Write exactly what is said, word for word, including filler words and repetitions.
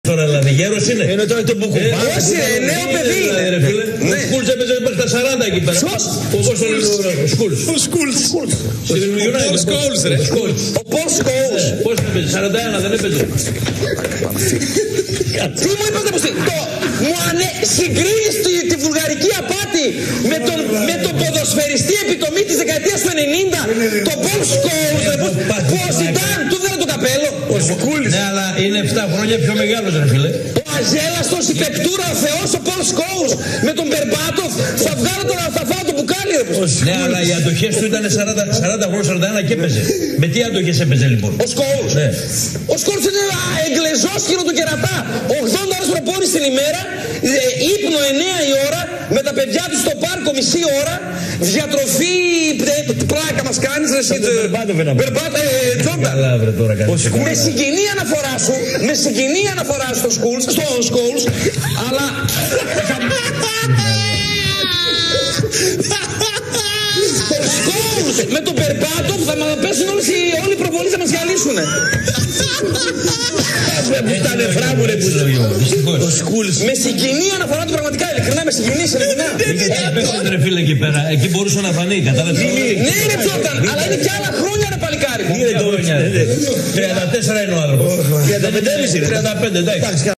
Τώρα δηλαδή γέρος είναι. Είναι τώρα το μπουκουμπά. Όχι ρε, νέο παιδί είναι. Ο Σκούλς έπαιζε μέχρι τα σαράντα εκεί πέρα. Ποιος? Πώς το λένε ο Σκούλς. Ο Σκούλς. Ο Πολ Σκόλς ρε. Ο Πολ Σκόλς. Πώς έπαιζε, σαράντα ένα δεν έπαιζε. Τι μου είπατε πως το... Μου ανε... συγκρίνεις τη, τη βουλγαρική απάτη με τον, με τον ποδοσφαιριστή επιτομή της δεκαετίας του ενενήντα, τον Πολ Σκόλς, που ο Ζιντάν του έδινε το καπέλο. Ο Σκούλς. Ναι, αλλά είναι επτά χρόνια πιο μεγάλος ρε φίλε. Ο αζέλαστος, η πεπτούρα, ο Θεός, ο Πολ Σκόλς, με τον Μπερμπάτοφ, θα βγάλω τώρα, θα φάω το μπουκάλι ρε. Ναι, αλλά οι αντοχές του ήταν σαράντα, σαράντα χρόνια, σαράντα ένα και έπαιζε. Με τι αντοχές έπαιζε λοιπόν. Ο Σκόλς. Ναι. Ο Σκόλς είναι εγκλεζόσκυρο του κερατά. ογδόντα ώρες προπόνηση την ημέρα, ε, ύπνο εννιά η ώρα, με τα παιδιά του στο πάρκο μισή ώρα, διατροφή, ε, πλάκα μας κάνεις ρε εσύ. Μπερμπάτα, Τζόντα. Με συγκινεί αναφορά σου, με συγκινεί αναφορά στο Σκούλς, στο Σκόλς, αλλά... Το Σκόλς με τον Μπερμπάτοφ θα μας πέσουν όλες οι, όλοι οι προβολείς θα μας γυαλίσουνε. Τα νεφρά μου ρε ο Σκούλς. Με συγκινεί αναφορά του πραγματικά, ειλικρινά με συγκινεί, ειλικρινά. Παίξτε ρε φίλε εκεί πέρα, εκεί μπορούσε να φανεί, κατάλαβες. Ναι είναι Τζόρνταν, αλλά είναι και άλλα χρόνια ρε παλικάρι μου. τριάντα τέσσερα είναι ο άνθρωπος. τριάντα πέντε τριάντα πέντε εντάξει.